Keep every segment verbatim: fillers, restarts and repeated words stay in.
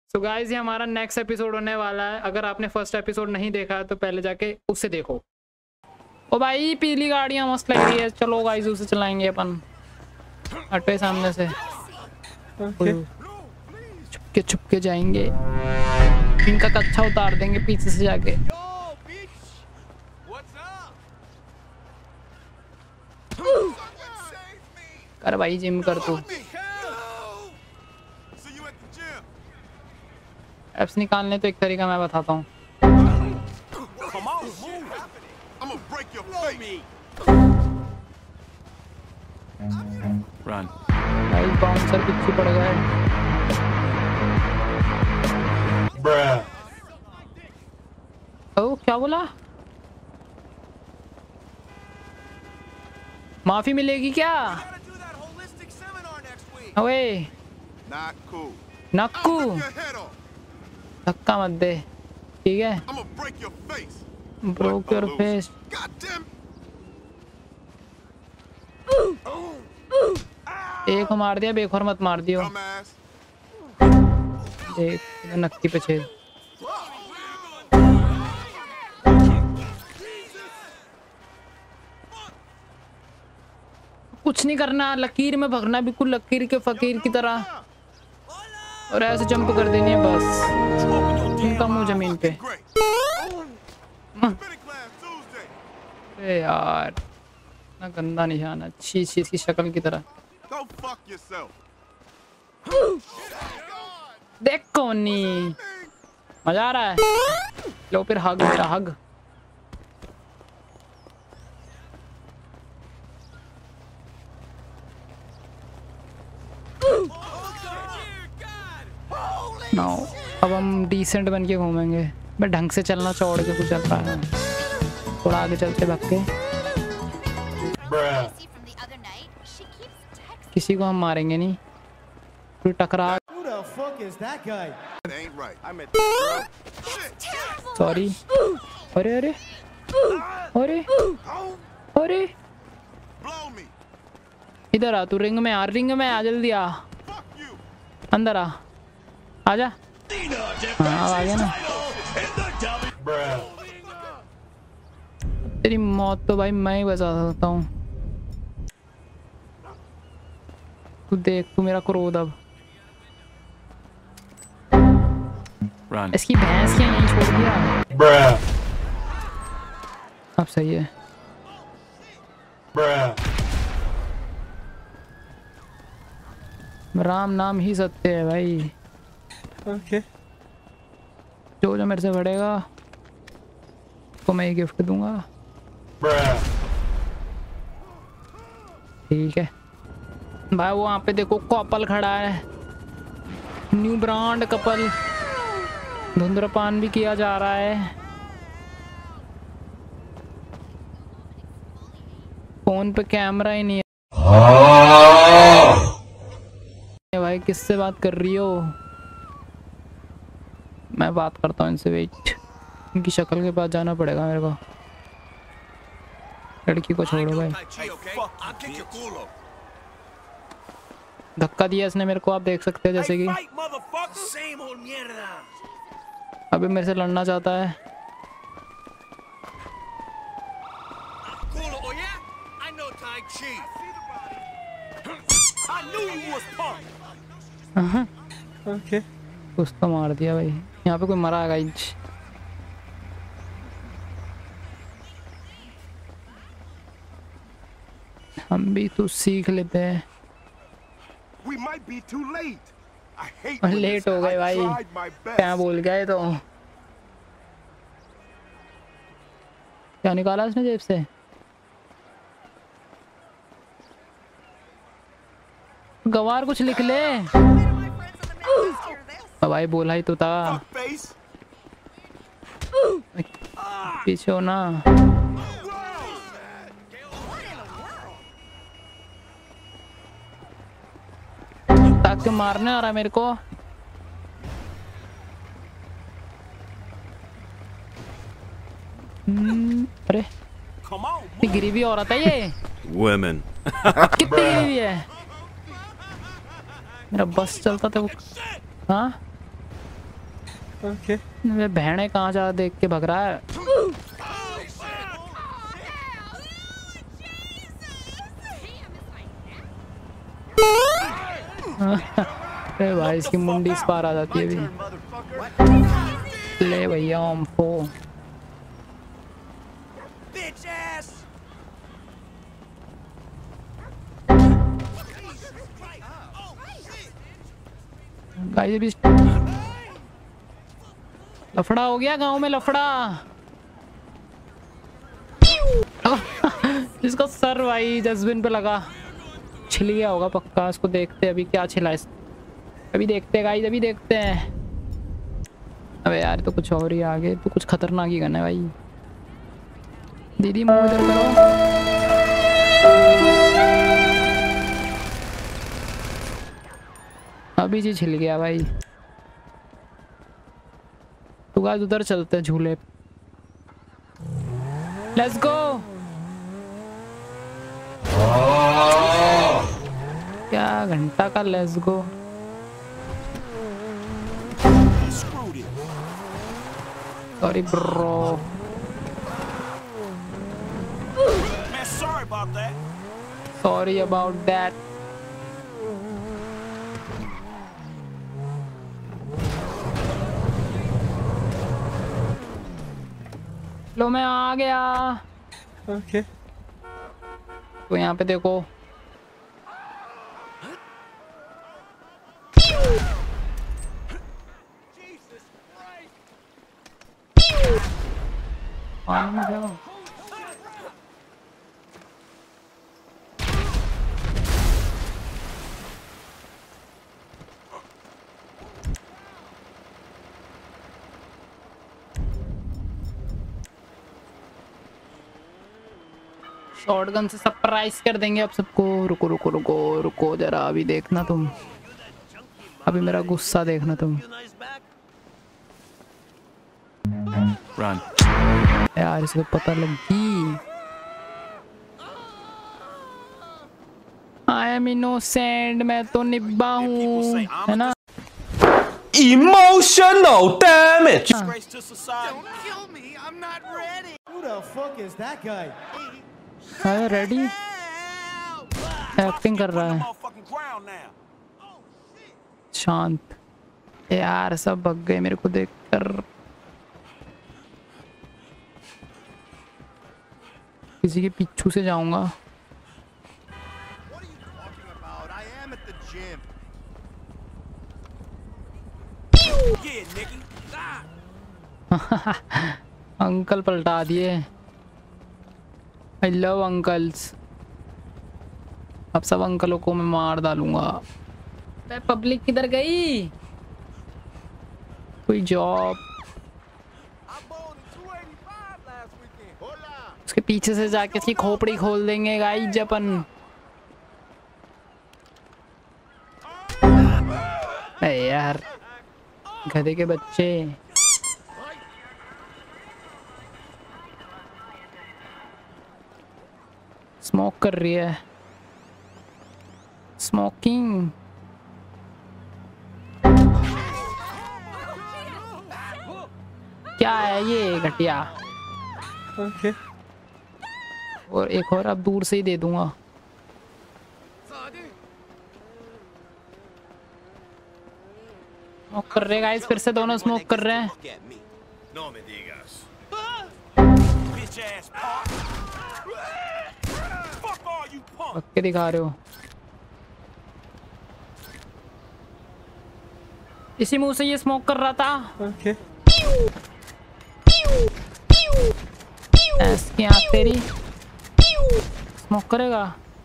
So guys ये हमारा next episode होने वाला है। अगर आपने फर्स्ट एपिसोड नहीं देखा है तो पहले जाके उसे देखो। ओ भाई पीली गाड़ियां मस्त लग रही है, चलो गाइस उसे चलाएंगे अपन। हटे सामने से, छुपके छुपके जाएंगे, इनका कच्चा उतार देंगे पीछे से जाके। कर भाई जिम कर तू। एप्स निकालने तो एक तरीका मैं बताता हूँ। भाई बाउंसर पीछे पड़ गए। ओ क्या बोला? माफी मिलेगी क्या? ओए नक्कू धक्का मत दे, ठीक है? Broke your face. एक मार दिया, बेखौर मत मार दियो। देख नक्की पे छेद। कुछ नहीं करना, लकीर में भगना, बिल्कुल लकीर के फकीर की तरह, और ऐसे जंप कर देनी है बस। इनका मुंह जमीन पे। अरे यार ना गंदा निशान, अच्छी अच्छी इसकी शक्ल की तरह। देख कौन नहीं मजा आ रहा है। लो फिर हग मेरा हग। नो अब हम डिसेंट बन के घूमेंगे। मैं ढंग से चलना चौड़ के कुछ चल रहा है, थोड़ा आगे चलते भाग के। किसी को हम मारेंगे नहीं, फिर टकरा। सॉरी। अरे अरे अरे अरे इधर आ तू, रिंग में आ, रिंग में आ, जल्दी आ, अंदर आ, आजा। हाँ आ गया ना। तेरी मौत तो भाई मैं ही बचा सकता हूँ। तू देख, तू मेरा क्रोध अब। Run. इसकी भैंस क्या यहीं छोड़ दिया? अब सही है। राम नाम ही सत्य है भाई। Okay okay. जो जो मेरे से बढ़ेगा तो मैं ही गिफ्ट दूंगा। ठीक है भाई। वो वहाँ पे देखो कपल खड़ा है, न्यू ब्रांड कपल। धुंधरपान भी किया जा रहा है। फोन पे कैमरा ही नहीं है भाई। किससे बात कर रही हो? मैं बात करता हूँ इनसे। वेट, इनकी शक्ल के पास जाना पड़ेगा मेरे को। लड़की को छोड़ो भाई। धक्का दिया इसने मेरे को, आप देख सकते हैं जैसे कि। अभी मेरे से लड़ना चाहता है। ओके कुछ तो मार दिया भाई। यहाँ पे कोई मरा है गाइस। हम भी तो सीख लेते हैं। लेट हो गए भाई, क्या बोल गए तो। क्या निकाला उसने जेब से? गवार कुछ लिख ले भाई। बोला ही तो था पीछे हो ना। ताकि मारने आ रहा है मेरे को। अरे गिरी हुई औरत है ये। Women. कितनी गिरी हुई है? मेरा बस चलता था वो। हाँ Okay. वे बहने कहाँ जा देख के भग रहा है। अरे भाई इसकी मुंडी इस पार आ जाती है भी। ले भैया ओम्फो। गाइस भी लफड़ा हो गया गांव में, लफड़ा। इसका सर भाई डस्टबिन पे लगा, छिल गया होगा पक्का। इसको देखते हैं अभी क्या छिला इस, अभी देखते हैं गाइस, अभी देखते हैं। अबे यार तो कुछ और ही आगे, तो कुछ खतरनाक ही करना है भाई। दीदी मुंह इधर करो। अभी जी छिल गया भाई। तो गाइस उधर चलते हैं झूले। Let's go. क्या घंटा का let's go. Sorry bro. Sorry about that. लो मैं आ गया। Okay. तो यहाँ पे देखो, पानी में जाओ। शॉटगन से सरप्राइज कर देंगे आप सबको। रुको रुको रुको रुको जरा, अभी देखना तुम, अभी मेरा गुस्सा देखना तुम। Run. यार इसको पता लगी। आई एम इनोसेंट, मैं तो निब्बा हूँ, है ना। Emotional damage. Disgrace to society. Don't kill me. I'm not ready. Who the fuck is that guy? है रेडी, एक्टिंग कर रहा है। Motherfucking ground now. शांत यार, सब भग गए मेरे को देखकर। किसी के पीछू से जाऊंगा। What are you talking about? I am at the gym. Yeah, nigga. Ah. Uncle पलटा दिए। I love uncles. अब सब अंकलों को मैं मार डालूंगा। पब्लिक किधर गई? कोई जॉब। उसके पीछे से जाके इसकी खोपड़ी खोल देंगे गाइस अपन। अरे यार गधे के बच्चे। स्मोक कर रही है, स्मोकिंग। क्या है ये घटिया। Okay. और एक और अब दूर से ही दे दूंगा। स्मोक कर रहे गाइस, फिर से दोनों स्मोक कर रहे हैं। No me digas. Bitch ass punk. Fuck all you punk. पक के दिखा रहे हो। इसी मुंह से ये स्मोक कर रहा था। Okay. ऐसी आँख तेरी, स्मोक करेगा।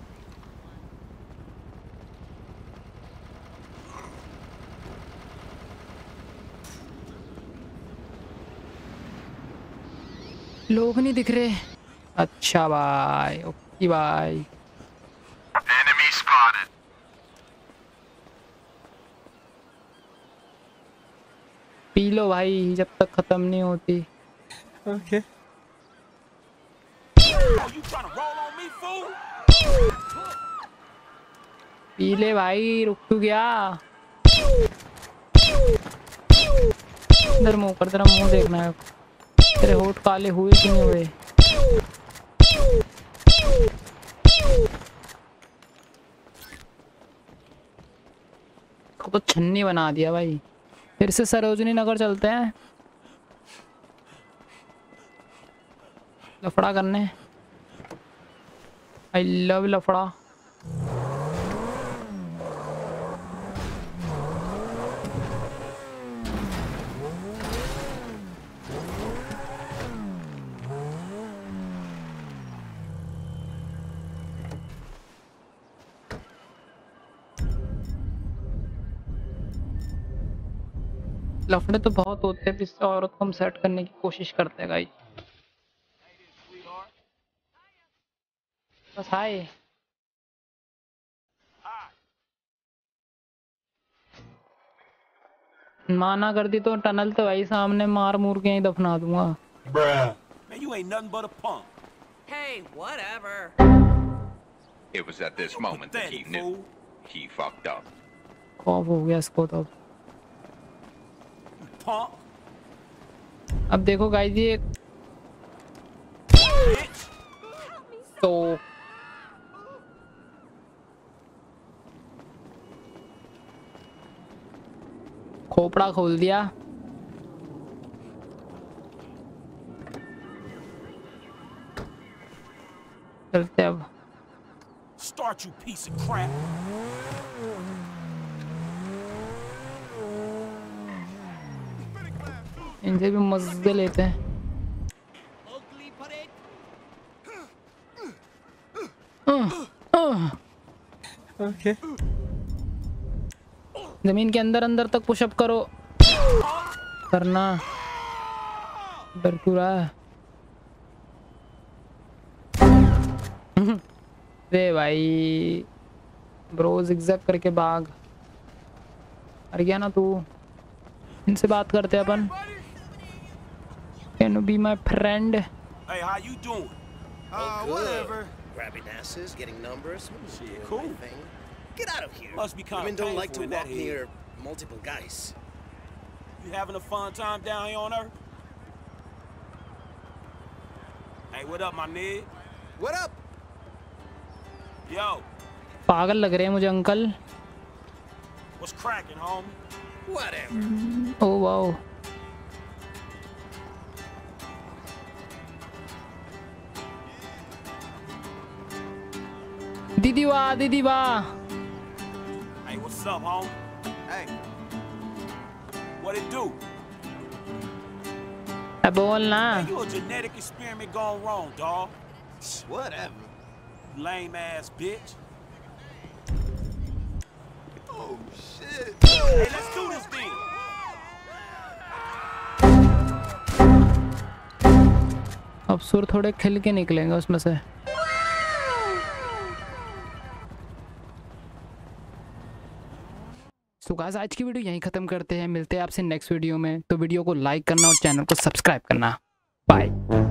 लोग नहीं दिख रहे। अच्छा भाई, ओके भाई। Enemy spotted. पी लो भाई जब तक खत्म नहीं होती। Okay. Oh, you trying to roll on me, fool? पी ले भाई, रुक क्यों गया? इधर मुंह कर, तेरा मुंह देखना है, तेरे होठ काले हुए कि नहीं हुए। तो छन्नी बना दिया भाई। फिर से सरोजनी नगर चलते हैं लफड़ा करने। आई लव लफड़ा। लफड़े तो बहुत होते हैं, इस औरत को हम सेट करने की कोशिश करते हैं गाइस। बस हाय। माना कर दी तो टनल तो भाई सामने मार मूर के ही दफना दूंगा। Man, you ain't nothing but a punk. Hey, whatever. It was at this moment that he knew he fucked up. खौफ हो गया इसको तो। Punk. अब देखो गाइस ये तो खोपड़ा खोल दिया। चलते अब। Start, you piece of crap. इनसे भी मजे लेते हैं। Okay. जमीन के अंदर अंदर तक पुशअप करो। करना डर क्यों रहा है? रे भाई ब्रो जिगजैग करके भाग। अरे गया ना तू। इनसे बात करते हैं अपन। Can you be my friend? Hey, how you doing? Uh, whatever. Grabbing asses, getting numbers. Shit, doing cool. my thing. Get out of here. Must be kinda Women don't like painful to in that walk head. near multiple guys. You having a fun time down here on Earth? Hey, what up, my nigga? What up? Yo, पागल लग रहे हैं मुझे uncle. what's cracking, homie? Whatever. Oh wow. दीदी वाह दीदी वाह। Hey, what's up, homie? Hey, What it do? अब बोल ना। Man, you a genetic experiment gone wrong, dawg. whatever. Lame ass bitch. Oh shit. Hey, let's do this thing. अब सुर थोड़े खिल के निकलेंगे उसमें से। तो गाइस आज की वीडियो यहीं ख़त्म करते हैं। मिलते हैं आपसे नेक्स्ट वीडियो में। तो वीडियो को लाइक करना और चैनल को सब्सक्राइब करना। बाय।